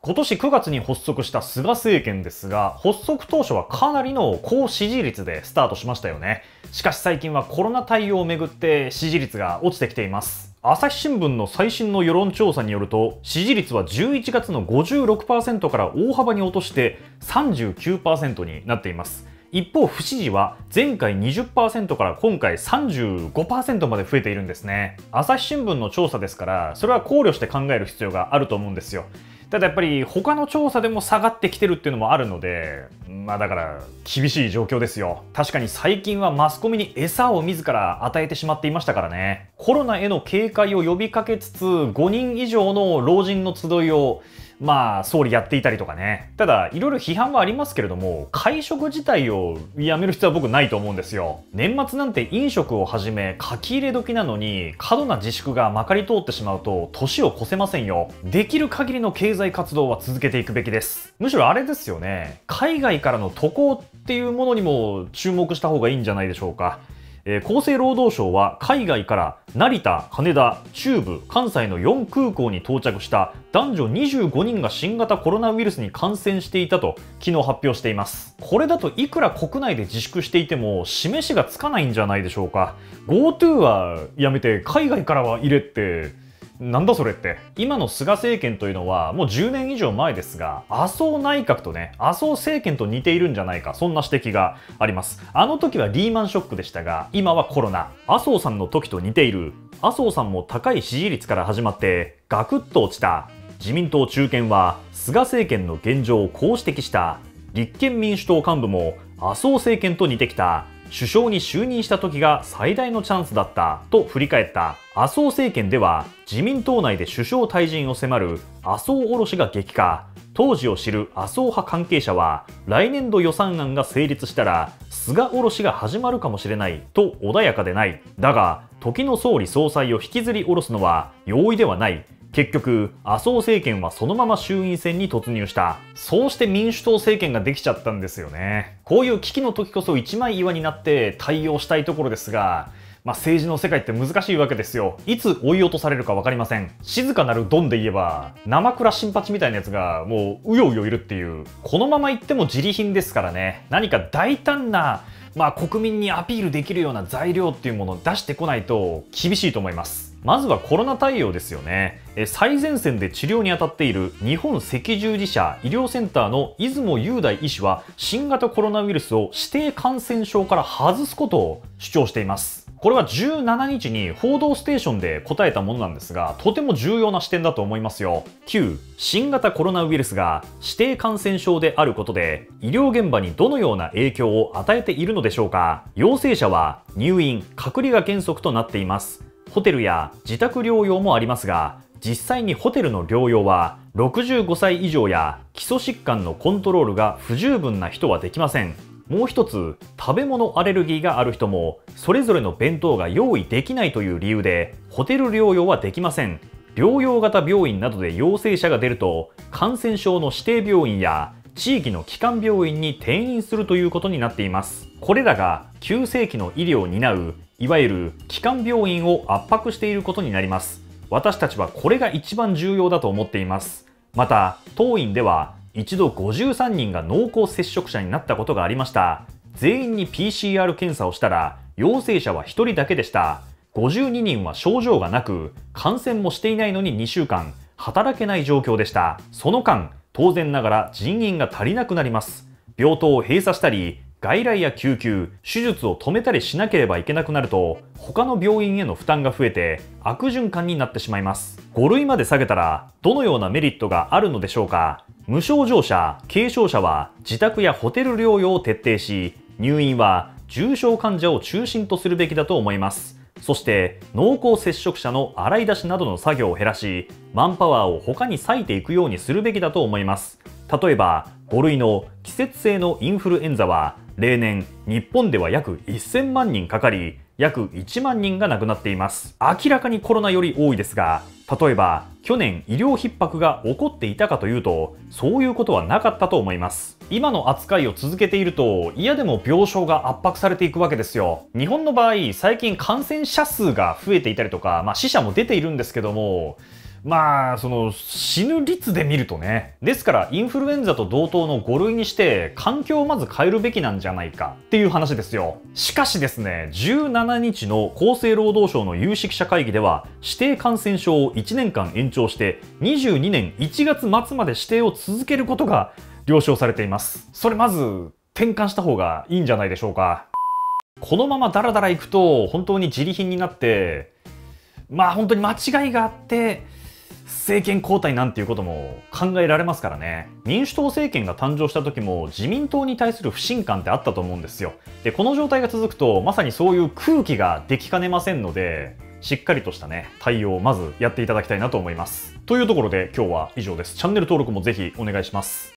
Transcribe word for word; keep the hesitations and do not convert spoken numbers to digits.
今年くがつに発足した菅政権ですが、発足当初はかなりの高支持率でスタートしましたよね。しかし最近はコロナ対応をめぐって支持率が落ちてきています。朝日新聞の最新の世論調査によると、支持率はじゅういちがつの ごじゅうろくパーセント から大幅に落としてさんじゅうきゅうパーセント になっています。一方、不支持は前回 にじゅっパーセント から今回 さんじゅうごパーセント まで増えているんですね。朝日新聞の調査ですから、それは考慮して考える必要があると思うんですよ。ただやっぱり他の調査でも下がってきてるっていうのもあるので、まあだから厳しい状況ですよ。確かに最近はマスコミに餌を自ら与えてしまっていましたからね。コロナへの警戒を呼びかけつつごにん以上の老人の集いをまあ総理やっていたりとかね。ただいろいろ批判はありますけれども、会食自体をやめる必要は僕ないと思うんですよ。年末なんて飲食をはじめ書き入れ時なのに過度な自粛がまかり通ってしまうと年を越せませんよ。できる限りの経済活動は続けていくべきです。むしろあれですよね、海外からの渡航っていうものにも注目した方がいいんじゃないでしょうか。えー、厚生労働省は海外から成田、羽田、中部、関西のよん空港に到着した男女にじゅうごにんが新型コロナウイルスに感染していたと昨日発表しています。これだといくら国内で自粛していても示しがつかないんじゃないでしょうか。 GoTo はやめて海外からは入れってなんだそれって。今の菅政権というのはもうじゅうねん以上前ですが、麻生内閣とね、麻生政権と似ているんじゃないか、そんな指摘があります。あの時はリーマンショックでしたが、今はコロナ。麻生さんの時と似ている。麻生さんも高い支持率から始まってガクッと落ちた。自民党中堅は菅政権の現状をこう指摘した。立憲民主党幹部も麻生政権と似てきた。首相に就任した時が最大のチャンスだったと振り返った。麻生政権では自民党内で首相退陣を迫る麻生おろしが激化。当時を知る麻生派関係者は来年度予算案が成立したら菅おろしが始まるかもしれないと穏やかでない。だが時の総理総裁を引きずり下ろすのは容易ではない。結局麻生政権はそのまま衆院選に突入した。そうして民主党政権ができちゃったんですよね。こういう危機の時こそ一枚岩になって対応したいところですが、まあ、政治の世界って難しいわけですよ。いつ追い落とされるか分かりません。静かなるドンで言えば生倉新八みたいなやつがもううようよいるっていう。このままいっても自利品ですからね。何か大胆なまあ国民にアピールできるような材料っていうものを出してこないと厳しいと思います。まずはコロナ対応ですよね。最前線で治療に当たっている日本赤十字社医療センターの出雲雄大医師は新型コロナウイルスを指定感染症から外すことを主張しています。これはじゅうしちにちに報道ステーションで答えたものなんですが、とても重要な視点だと思いますよ。きゅう. 新型コロナウイルスが指定感染症であることで医療現場にどのような影響を与えているのでしょうか。陽性者は入院・隔離が原則となっています。ホテルや自宅療養もありますが、実際にホテルの療養はろくじゅうごさい以上や基礎疾患のコントロールが不十分な人はできません。もう一つ、食べ物アレルギーがある人もそれぞれの弁当が用意できないという理由でホテル療養はできません。療養型病院などで陽性者が出ると感染症の指定病院や地域の基幹病院に転院するということになっています。これらが急性期の医療を担ういわゆる基幹病院を圧迫していることになります。私たちはこれが一番重要だと思っています。また当院では一度ごじゅうさんにんが濃厚接触者になったことがありました。全員に ピーシーアール 検査をしたら陽性者はひとりだけでした。ごじゅうににんは症状がなく感染もしていないのににしゅうかん働けない状況でした。その間当然ながら人員が足りなくなります。病棟を閉鎖したり外来や救急、手術を止めたりしなければいけなくなると他の病院への負担が増えて悪循環になってしまいます。ご類まで下げたらどのようなメリットがあるのでしょうか。無症状者、軽症者は自宅やホテル療養を徹底し、入院は重症患者を中心とするべきだと思います。そして濃厚接触者の洗い出しなどの作業を減らし、マンパワーを他に割いていくようにするべきだと思います。例えばご類の季節性のインフルエンザは例年日本では約せんまんにんかかり約いちまんにんが亡くなっています。明らかにコロナより多いですが、例えば去年医療逼迫が起こっていたかというとそういうことはなかったと思います。今の扱いを続けていると嫌でも病床が圧迫されていくわけですよ。日本の場合最近感染者数が増えていたりとか、まあ、死者も出ているんですけども、 まあ、その死ぬ率で見るとね。ですからインフルエンザと同等のご類にして環境をまず変えるべきなんじゃないかっていう話ですよ。しかしですね、じゅうしちにちの厚生労働省の有識者会議では指定感染症をいちねんかん延長してにじゅうにねんいちがつ末まで指定を続けることが了承されています。それまず転換した方がいいんじゃないでしょうか。このままダラダラいくと本当に自利品になって、まあ本当に間違いがあって政権交代なんていうことも考えられますからね。民主党政権が誕生した時も自民党に対する不信感ってあったと思うんですよ。で、この状態が続くとまさにそういう空気ができかねませんので、しっかりとしたね、対応をまずやっていただきたいなと思います。というところで今日は以上です。チャンネル登録もぜひお願いします。